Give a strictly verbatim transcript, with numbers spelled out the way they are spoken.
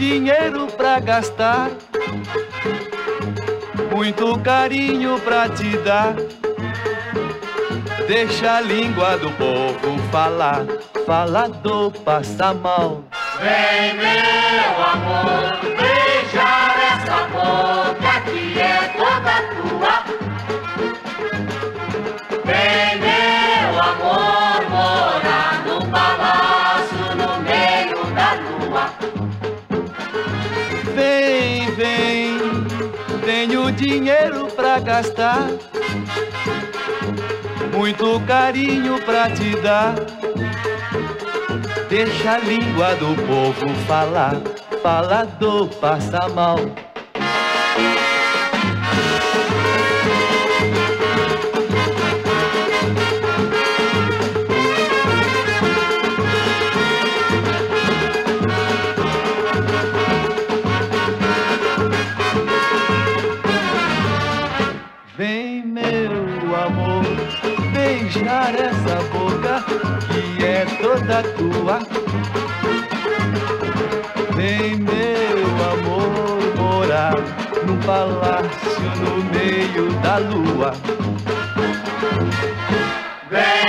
dinheiro pra gastar, muito carinho pra te dar. Deixa a língua do povo falar, falador passa mal. Vem, meu amor, beijar essa boca que é toda tua. Vem, meu amor, morar no palácio no meio da lua. Vem, vem, tenho dinheiro pra gastar, muito carinho pra te dar. Deixa a língua do povo falar, falador passa mal. Vem, meu amor, beijar essa boca que é toda tua. Vem, meu amor, morar num palácio no meio da lua. Vem,